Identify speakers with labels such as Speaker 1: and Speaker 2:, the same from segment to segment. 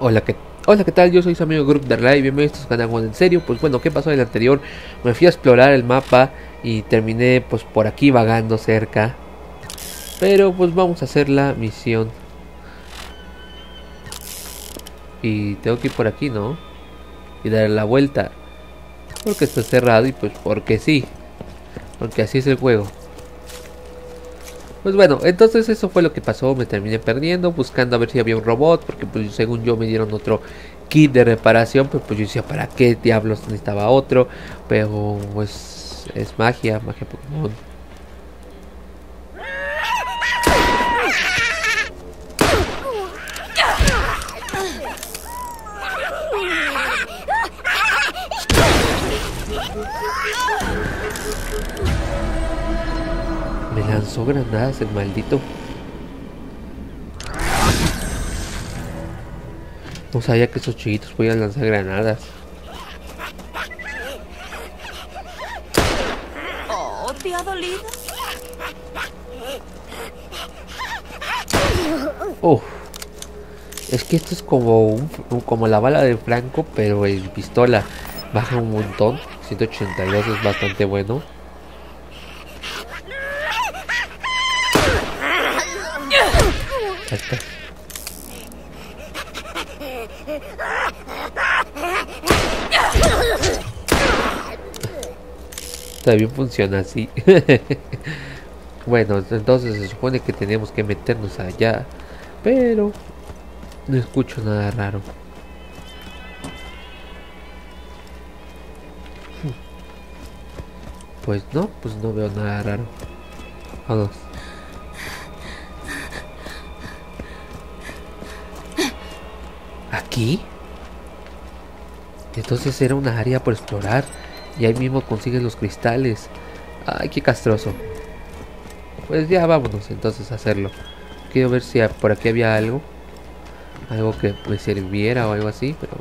Speaker 1: Hola, hola, ¿qué tal? Yo soy su amigo Group de Live, bienvenidos a su canal One en serio. Pues bueno, ¿qué pasó en el anterior? Me fui a explorar el mapa y terminé pues por aquí vagando cerca. Pero pues vamos a hacer la misión. Y tengo que ir por aquí, ¿no? Y dar la vuelta. Porque está cerrado y pues porque sí. Porque así es el juego. Pues bueno, entonces eso fue lo que pasó. Me terminé perdiendo, buscando a ver si había un robot. Porque pues según yo me dieron otro kit de reparación. Pero pues yo decía, ¿para qué diablos necesitaba otro? Pero pues es magia, magia Pokémon. Me lanzó granadas el maldito. No sabía que esos chiquitos podían lanzar granadas.
Speaker 2: Oh, ¿te ha dolido?
Speaker 1: Uf. Es que esto es como como la bala de Franco, pero en pistola. Baja un montón. 182 es bastante bueno. Ahí está. También funciona así. Bueno, entonces se supone que tenemos que meternos allá. Pero no escucho nada raro. Pues no veo nada raro. Vamos. ¿Aquí? Entonces era una área por explorar. Y ahí mismo consigues los cristales. Ay, qué castroso. Pues ya vámonos entonces a hacerlo. Quiero ver si por aquí había algo. Algo que me sirviera o algo así, pero...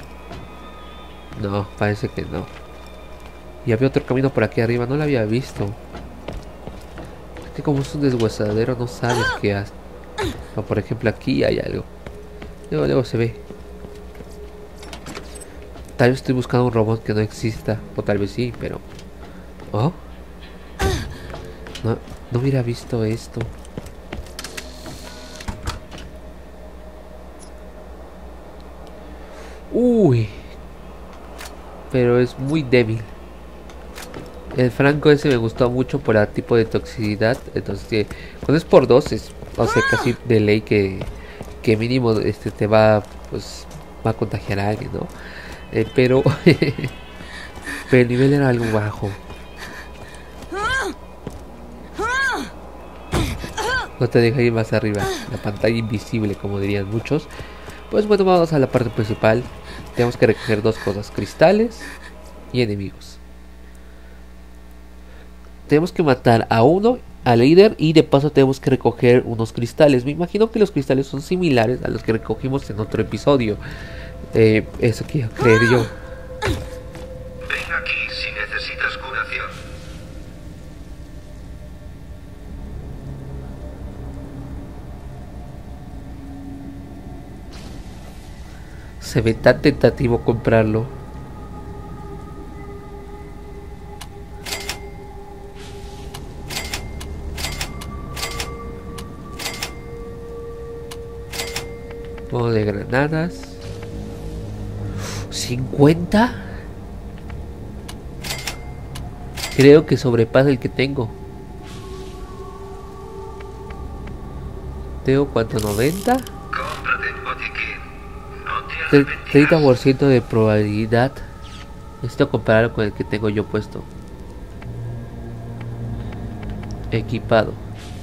Speaker 1: no, parece que no. Y había otro camino por aquí arriba, no lo había visto. Es que como es un deshuesadero no sabes qué hace. O por ejemplo aquí hay algo. Luego se ve. Tal vez estoy buscando un robot que no exista. O tal vez sí, pero... oh. No hubiera visto esto. Uy. Pero es muy débil. El Franco ese me gustó mucho por el tipo de toxicidad. Entonces cuando es por dos es, o sea, casi de ley que mínimo te va, pues va a contagiar a alguien, ¿no? Pero pero el nivel era algo bajo. No te deja ir más arriba. La pantalla invisible, como dirían muchos. Pues bueno, vamos a la parte principal. Tenemos que recoger dos cosas: cristales y enemigos. Tenemos que matar a uno, al líder, y de paso tenemos que recoger unos cristales. Me imagino que los cristales son similares a los que recogimos en otro episodio. Eso quiero creer yo.
Speaker 3: Ven aquí si necesitas curación.
Speaker 1: Se ve tan tentativo comprarlo. Modo de granadas. 50. Creo que sobrepasa el que tengo. ¿Tengo cuánto? 90.
Speaker 3: Cómprate el botiquín. No te arrepentirás.
Speaker 1: 30% de probabilidad. Necesito compararlo con el que tengo yo puesto. Equipado.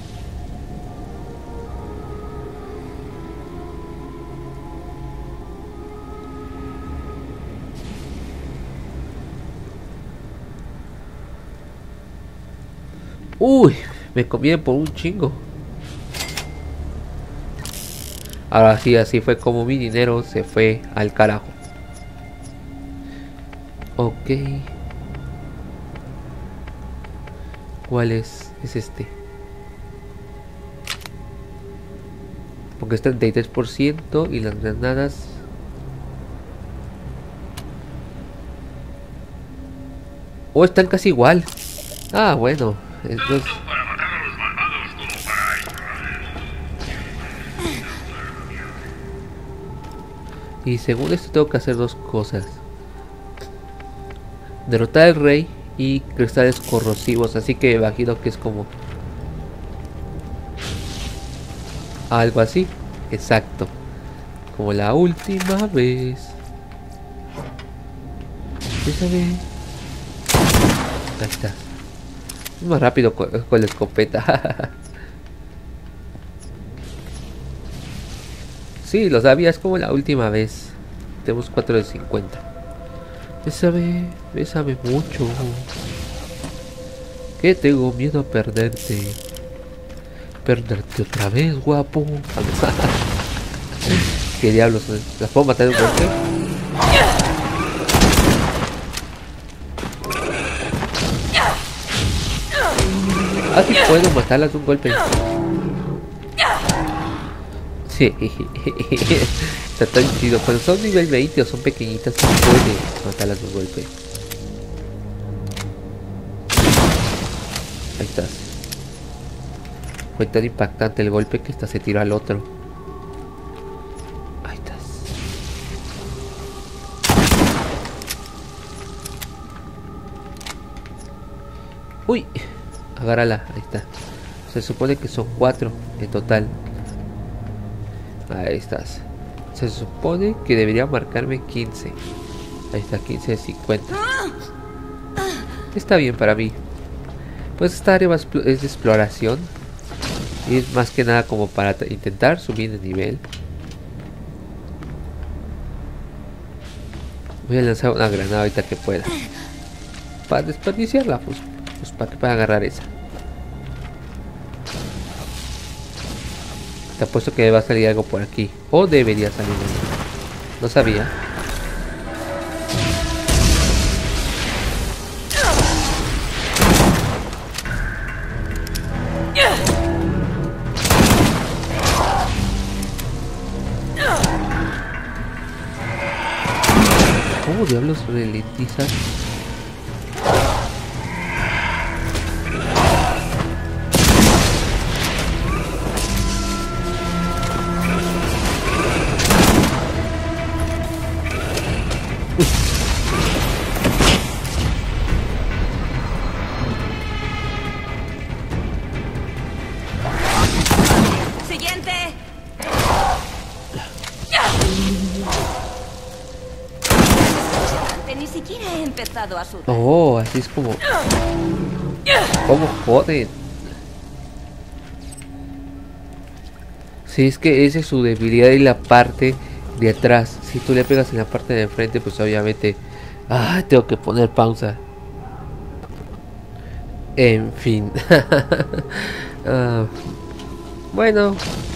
Speaker 1: Uy, me conviene por un chingo. Ahora sí, así fue como mi dinero se fue al carajo. Ok. ¿Cuál es? Es este. Porque es 33% y las granadas Oh, están casi igual. Ah, bueno. Entonces...
Speaker 3: Tanto para matar a los malvados como para ignorarles.
Speaker 1: Y según esto tengo que hacer dos cosas. Derrotar al rey y cristales corrosivos. Así que imagino que es como... algo así. Exacto. Como la última vez. Esa vez. Ahí está. Es más rápido con la escopeta. Sí, lo sabía, es como la última vez. Tenemos 4 de 50. Bésame mucho. Que tengo miedo a perderte. Perderte otra vez, guapo. ¿Qué diablos? ¿Las puedo matar de un golpe? Ah, sí puedo matarlas de un golpe. Sí. Está tan chido. Cuando son nivel 20 o son pequeñitas, sí puedes matarlas de un golpe. Ahí estás. Fue tan impactante el golpe que hasta se tiró al otro. Ahí estás. Uy. Agárrala. Ahí está. Se supone que son 4 en total. Ahí estás. Se supone que debería marcarme 15. Ahí está, 15 de 50. Está bien para mí. Pues esta área es de exploración. Y es más que nada como para intentar subir de nivel. Voy a lanzar una granada ahorita que pueda. Para desperdiciarla, pues para que pueda agarrar esa. Te apuesto que va a salir algo por aquí. O debería salir algo. No sabía. ¿Cómo diablos ralentizan?
Speaker 2: Siguiente. Ni siquiera he empezado a sudar.
Speaker 1: Oh, así es como... ¿Cómo joden? Sí, es que esa es su debilidad y la parte de atrás. Si tú le pegas en la parte de enfrente, pues obviamente... Ah, tengo que poner pausa. En fin. Bueno.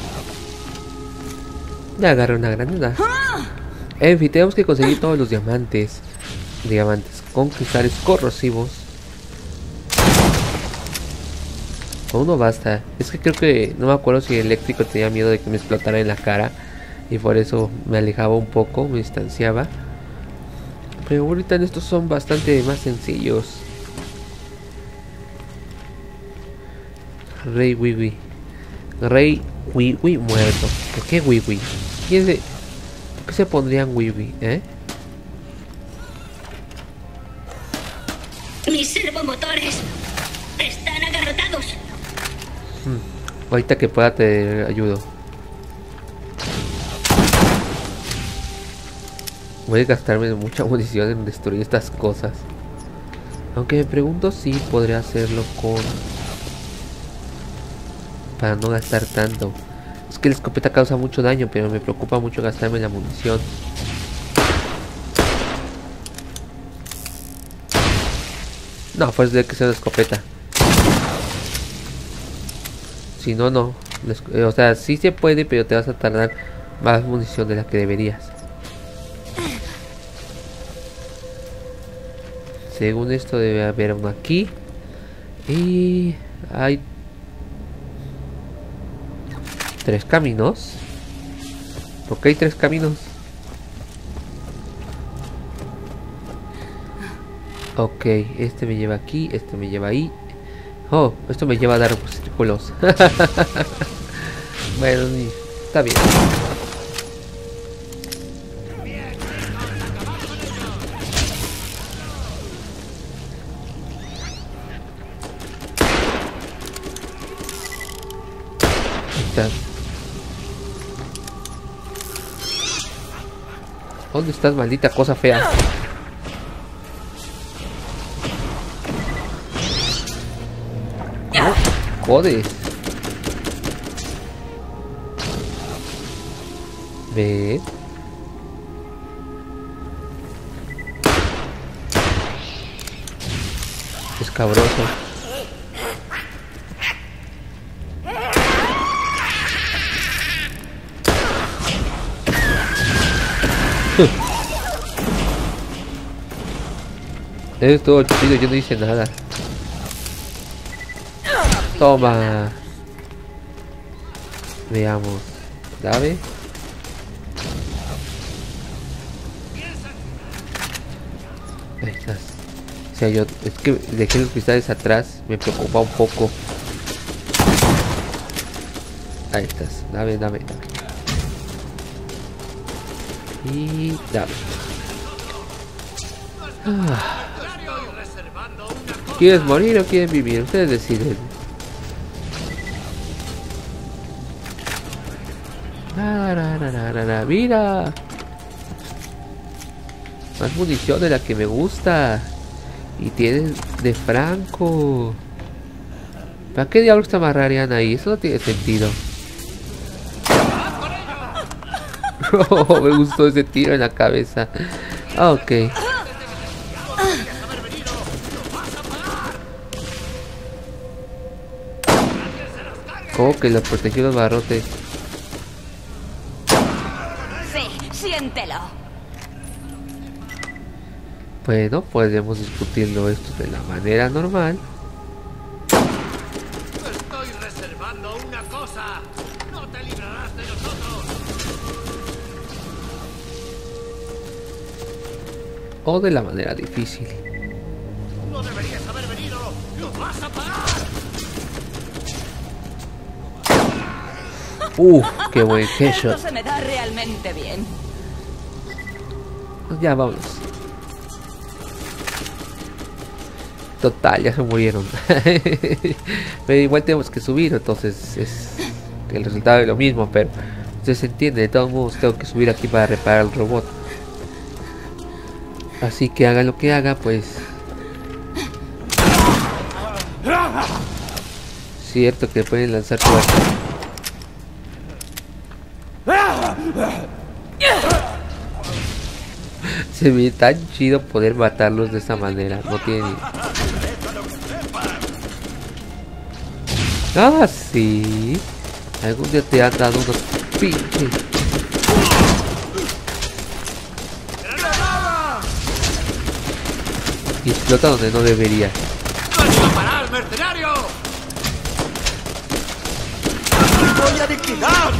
Speaker 1: Ya agarré una granada. En fin, tenemos que conseguir todos los diamantes. Diamantes con cristales corrosivos. Con uno basta. Es que creo que no me acuerdo si el eléctrico tenía miedo de que me explotara en la cara. Y por eso me alejaba un poco, me distanciaba. Pero ahorita en estos son bastante más sencillos. Rey Wiwi. Rey Wiwi muerto. ¿Por qué Wiwi? ¿Quién es? ¿Por qué se pondrían Wiwi,
Speaker 4: Mis servomotores están agarrotados.
Speaker 1: Ahorita que pueda te ayudo. Voy a gastarme mucha munición en destruir estas cosas. Aunque me pregunto si podría hacerlo con... para no gastar tanto. Es que la escopeta causa mucho daño, pero me preocupa mucho gastarme la munición. No, pues de que sea una escopeta. Si no, no. O sea, sí se puede, pero te vas a tardar más munición de la que deberías. Según esto debe haber uno aquí. Y hay 3 caminos. ¿Por qué hay 3 caminos? Ok, este me lleva aquí, este me lleva ahí. Oh, esto me lleva a dar círculos. Bueno, está bien. Está. ¿Dónde estás, maldita cosa fea? No, jodes. Ve. Escabroso. Eso es todo chido, yo no hice nada. Toma. Veamos. Dame. Ahí estás. O sea, yo es que dejé los cristales atrás, me preocupa un poco. Ahí estás. Dame, dame, dame. Y dame. ¿Quieres morir o quieres vivir? Ustedes deciden. Mira. Más munición de la que me gusta. Y tienen de Franco. ¿Para qué diablos te amarrarían ahí? Eso no tiene sentido. Oh, me gustó ese tiro en la cabeza. Ah, ok. ¿Cómo que los protegió los barrotes?
Speaker 2: Sí, siéntelo.
Speaker 1: Bueno, podemos discutirlo esto de la manera normal.
Speaker 3: Estoy reservando una cosa. No te librarás de nosotros.
Speaker 1: O de la manera difícil.
Speaker 3: No deberías haber venido. ¡Lo vas a pagar!
Speaker 1: Qué buen headshot.
Speaker 2: Esto se me da realmente bien.
Speaker 1: Pues ya vamos. Total, ya se murieron. Pero igual tenemos que subir, entonces es el resultado es lo mismo, pero usted se entiende. De todos modos tengo que subir aquí para reparar el robot. Así que haga lo que haga, pues. Cierto que pueden lanzar cosas. Se ve tan chido poder matarlos de esa manera. No tiene ni... Ah, sí. Algún día te han dado unos pinches. Y explota donde no debería.
Speaker 3: ¡No a parar, mercenario! ¡Voy a liquidar!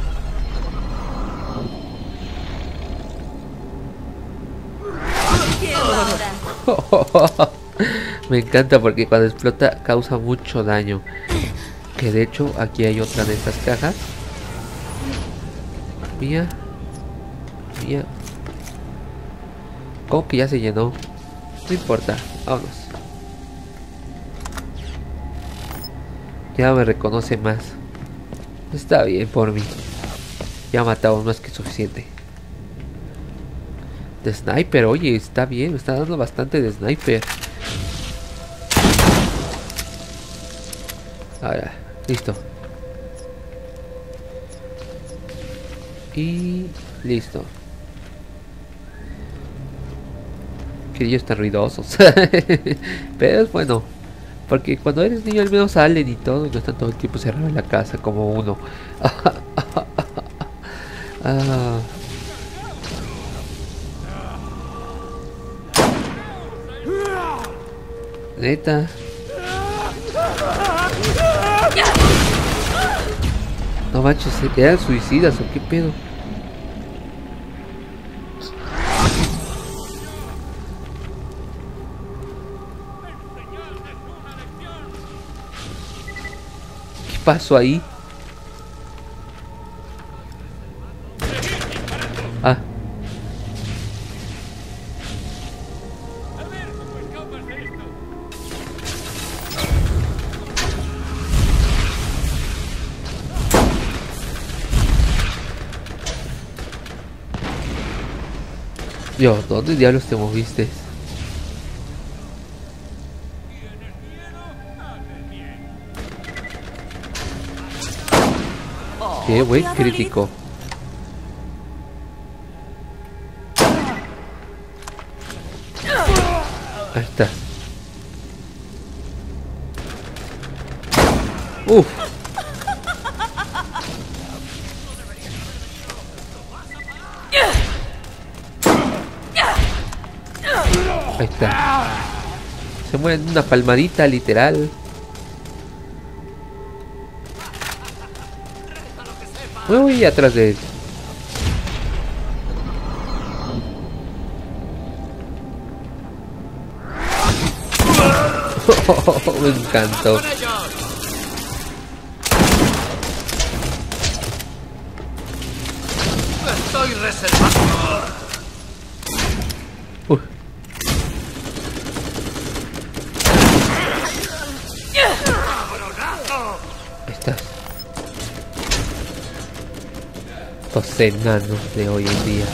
Speaker 1: Me encanta porque cuando explota causa mucho daño. Que de hecho aquí hay otra de estas cajas. Mía. Mía. ¿Cómo que ya se llenó? No importa, vámonos. Ya me reconoce más. Está bien por mí. Ya matamos más que suficiente. De sniper, oye, está bien, me está dando bastante de sniper. Ahora, listo. Y listo. Que ellos están ruidosos. Pero es bueno. Porque cuando eres niño al menos salen y todo. No están todo el tiempo cerrados en la casa como uno. Ah. Neta. No manches, ¿eran suicidas o qué pedo? pasó ahí? Ah. Dios, ¿dónde diablos te moviste? Qué buen crítico. Ahí está. Uf. Ahí está. Se mueren una palmadita, literal. Uy, atrás de él. Me encantó.
Speaker 3: Estoy reservado.
Speaker 1: Ahí estás. Estos enanos de hoy en día.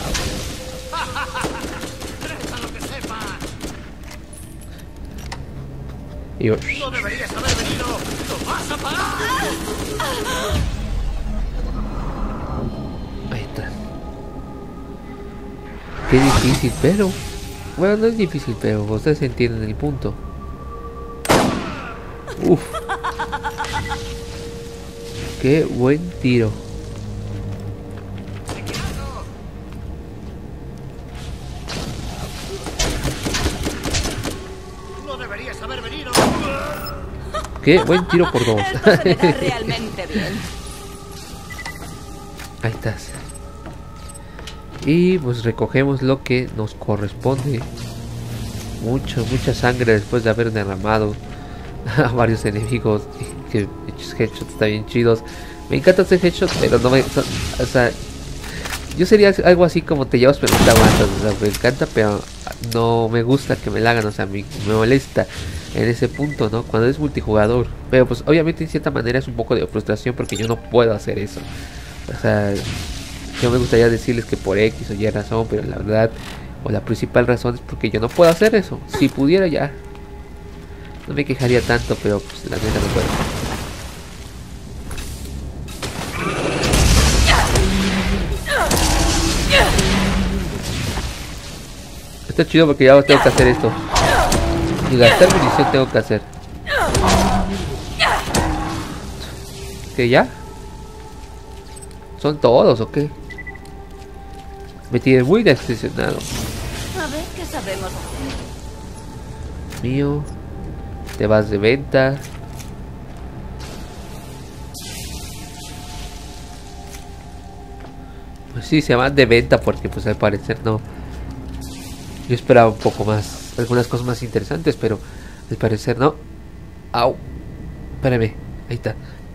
Speaker 1: Y yo,
Speaker 3: No deberías haber venido. ¡Lo vas a pagar!
Speaker 1: ahí está. Qué difícil, pero... Bueno, no es difícil, pero ustedes entienden el punto. Uf. Qué buen tiro.
Speaker 3: No deberías haber venido.
Speaker 1: Qué buen tiro por dos.
Speaker 2: Esto se me da realmente bien.
Speaker 1: Ahí estás. Y pues recogemos lo que nos corresponde. Mucha sangre después de haber derramado a varios enemigos. Que hechos headshots están bien chidos. Me encanta hacer headshots, pero no me... o sea, yo sería algo así como te llevas pero no te aguantas. O sea, me encanta, pero no me gusta que me la hagan. O sea, me molesta en ese punto, ¿no? Cuando es multijugador. Pero pues obviamente en cierta manera es un poco de frustración porque yo no puedo hacer eso. O sea, yo me gustaría decirles que por X o Y razón, pero la verdad, o la principal razón es porque yo no puedo hacer eso. Si pudiera ya, no me quejaría tanto, pero pues la neta no puedo. Está chido porque ya tengo que hacer esto. Y gastar munición tengo que hacer. ¿Qué ya? ¿Son todos o qué? Me tiene muy decepcionado.
Speaker 2: A ver qué sabemos hacer.
Speaker 1: Mío. Te vas de venta. Pues sí, se van de venta porque pues al parecer no. Yo esperaba un poco más, algunas cosas más interesantes, pero al parecer no. Au. Espérame, ahí está.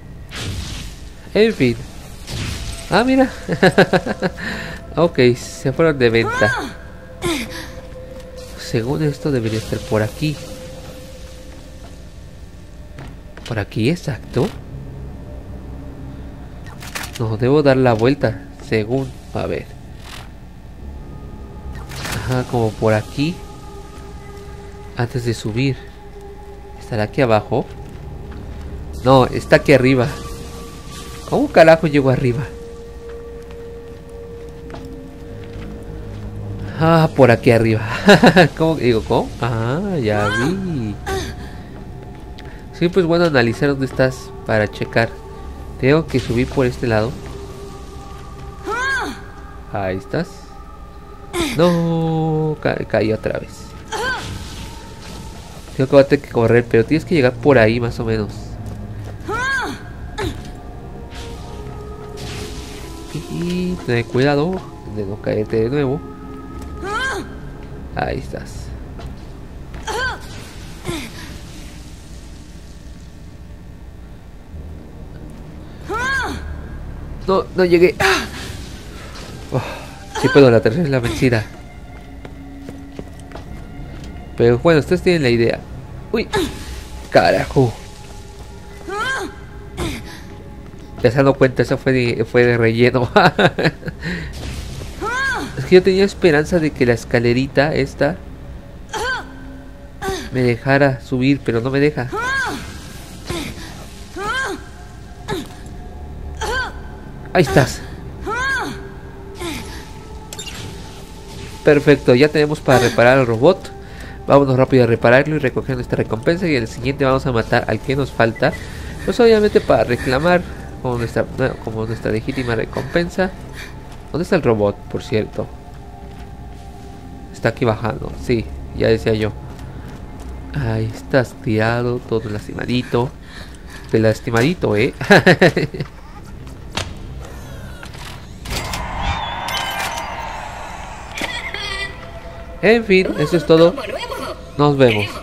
Speaker 1: En fin. Ah, mira. Ok, se fueron de venta. Según esto debería estar por aquí. Por aquí, exacto. No, debo dar la vuelta. Según, a ver. Ajá, como por aquí. Antes de subir. ¿Estará aquí abajo? No, está aquí arriba. ¿Cómo carajo llego arriba? Ah, por aquí arriba. ¿Cómo digo? ¿Cómo? Ah, ya vi. Siempre es bueno analizar dónde estás para checar. Tengo que subir por este lado. Ahí estás. No, caí otra vez. Tengo que tener que correr, pero tienes que llegar por ahí más o menos. Y ten cuidado de no caerte de nuevo. Ahí estás. No, no llegué. Oh, sí puedo, la tercera es la vencida. Pero bueno, ustedes tienen la idea. Uy, carajo. Ya se han dado cuenta, eso fue de relleno. Es que yo tenía esperanza de que la escalerita esta me dejara subir, pero no me deja. Ahí estás. Perfecto, ya tenemos para reparar al robot. Vámonos rápido a repararlo y recoger nuestra recompensa. Y en el siguiente vamos a matar al que nos falta. Pues obviamente para reclamar como nuestra legítima recompensa. ¿Dónde está el robot, por cierto? Está aquí bajando, sí, ya decía yo. Ahí estás tirado, todo lastimadito. De lastimadito, En fin, eso es todo. Nos vemos.